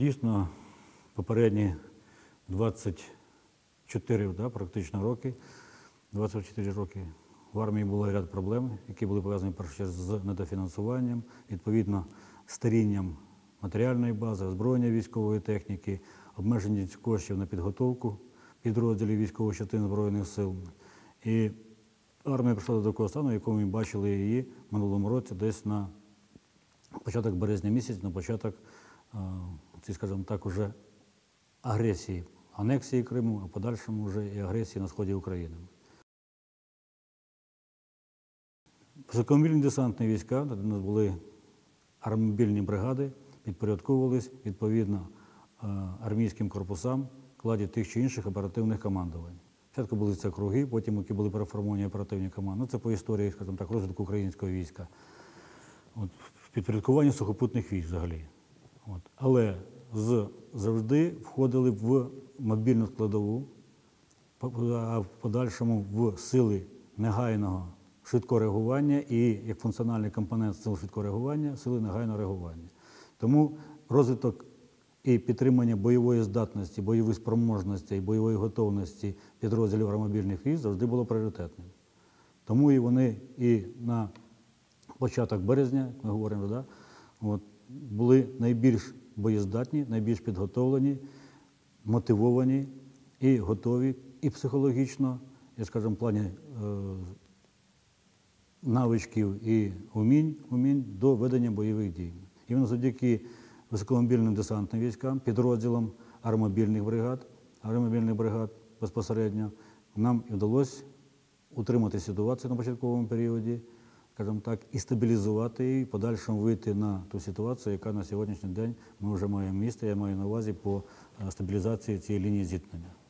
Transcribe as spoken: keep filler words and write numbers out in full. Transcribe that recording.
Дійсно, попередні двадцять чотири да, практично роки, двадцять чотири роки в армії було ряд проблем, які були пов'язані в першу чергу з недофінансуванням, відповідно старінням матеріальної бази, озброєння військової техніки, обмеженість коштів на підготовку підрозділів військових частин Збройних сил. І армія прийшла до такого стану, в якому ми бачили її в минулому році, десь на початок березня місяць, на початок, ці, скажімо так, уже агресії, анексії Криму, а в подальшому вже і агресії на сході України. Високомобільні десантні війська, де у нас були армобільні бригади, підпорядковувались відповідно армійським корпусам в складі тих чи інших оперативних командувань. Спочатку були це круги, потім які були переформовані оперативні команди. Ну, це по історії, скажімо так, розвитку українського війська. От, в підпорядкуванні сухопутних військ взагалі. От. Але з, завжди входили в мобільну складову, а в подальшому в сили негайного швидкого реагування і як функціональний компонент сил швидкого реагування, сили негайного реагування. Тому розвиток і підтримання бойової здатності, бойової спроможності і бойової готовності підрозділів аеромобільних військ завжди було пріоритетним. Тому і вони і на початок березня, як ми говоримо, да, от, були найбільш боєздатні, найбільш підготовлені, мотивовані і готові і психологічно, я скажу, в плані е, навичків і умінь, умінь до ведення бойових дій. Іменно завдяки високомобільним десантним військам, підрозділам аеромобільних бригад, аеромобільних бригад безпосередньо, нам вдалося утримати ситуацію на початковому періоді, скажімо так, і стабілізувати її, в подальшому вийти на ту ситуацію, яка на сьогоднішній день ми вже маємо місце, я маю на увазі по стабілізації цієї лінії зіткнення.